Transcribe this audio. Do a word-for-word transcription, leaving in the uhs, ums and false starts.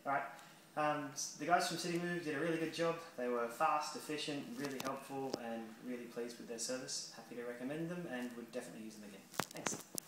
Alright, um, the guys from City Move did a really good job. They were fast, efficient, really helpful, and really pleased with their service. Happy to recommend them and would definitely use them again. Thanks.